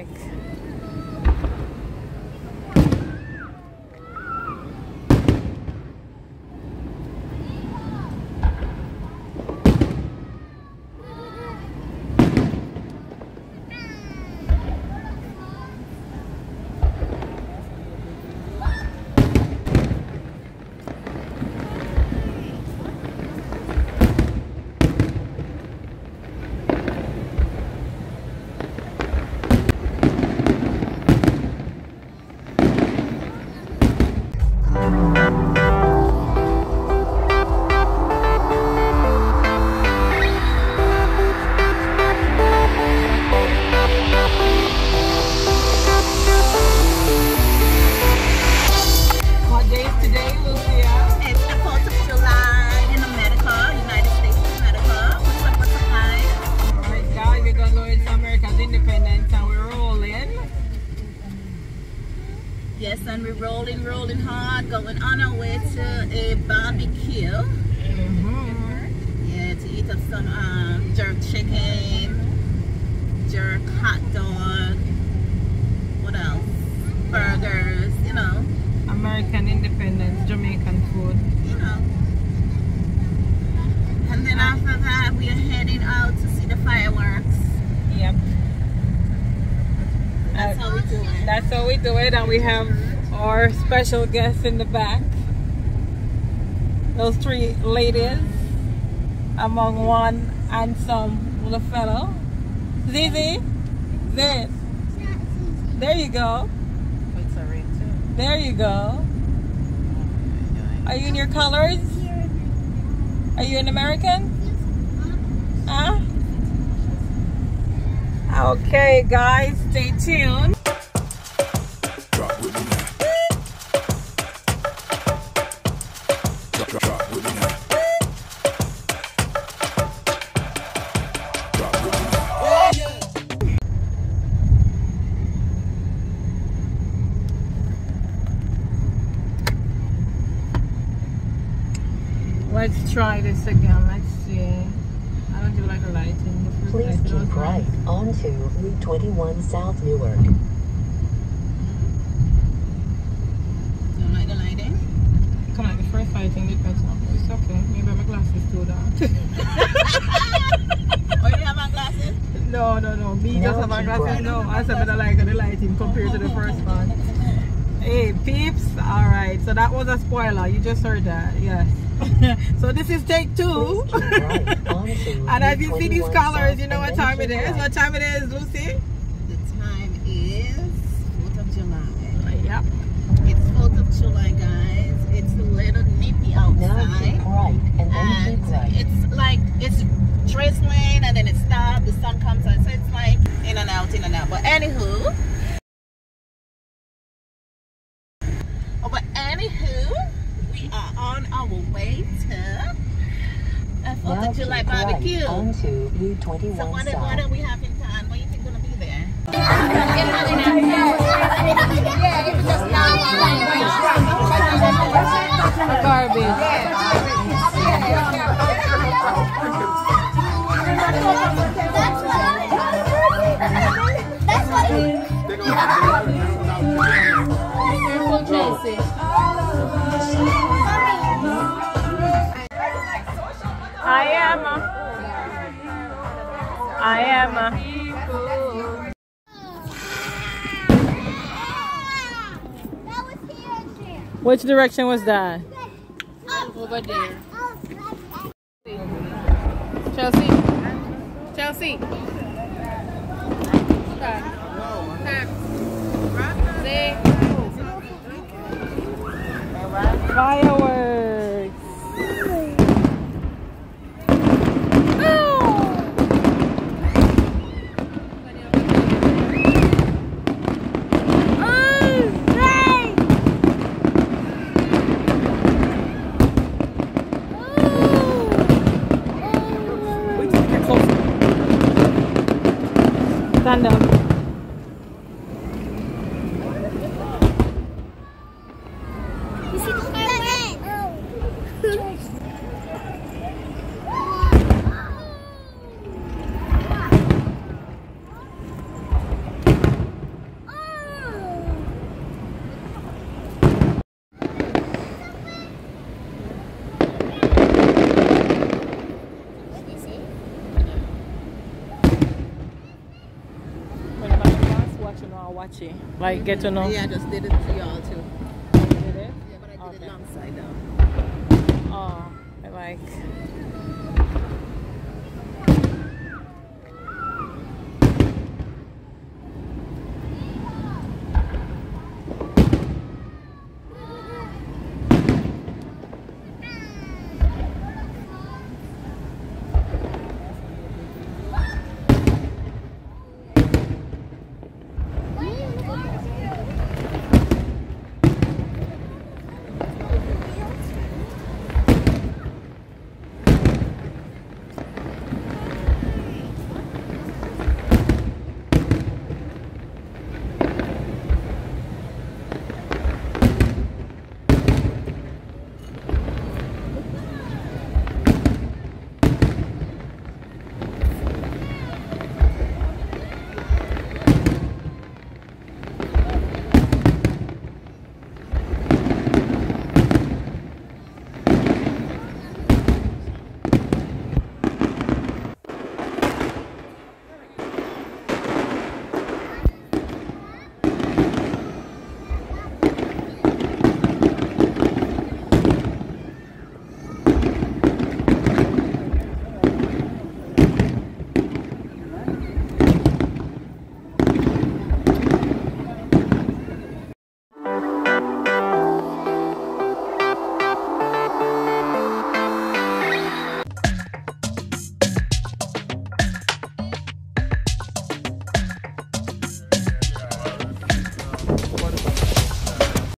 like. Yes, and we're rolling hard, going on our way to a barbecue. Yeah, to eat up some jerk chicken, jerk hot dog, what else? Burgers, you know. American independence, Jamaican food. You know. And then after that, we are heading out to see the fireworks. Yep. That's how we do it. That's how we do it, and we have our special guests in the back. Those three ladies, among one handsome little fellow. Zizi, Zed. There you go. There you go. Are you in your colors? Are you an American? Huh? Okay, guys, stay tuned. Let's try this again. Let's see. I don't do like a lighting. Please keep right onto Route 21 South Newark. Don't like the lighting? Come on, the first lighting depends on. It's okay. Maybe my glasses too dark. Oh, you have my glasses? No. Me just have my glasses. No, I said I like the lighting compared to the first one. Hey, peeps. All right. So that was a spoiler. You just heard that. Yes. So this is take two. And as you see these colors, you know what time it is. What time it is, Lucy? The time is 4th of July. Yep. It's 4th of July, guys. It's a little nippy outside. And it's like, it's drizzling and then it stops, the sun comes out. So it's like in and out. But anywho, we are on our way to a 4th of July barbecue. Onto Route 21 So what do we have in time? What do you think gonna be there? I am. Which direction was that? Over there. Chelsea. Fireworks. watch you know, watch it. Like get to know. Yeah, I just did it to y'all too. Did it? Yeah, but I did Okay. it long side down. Oh, I like.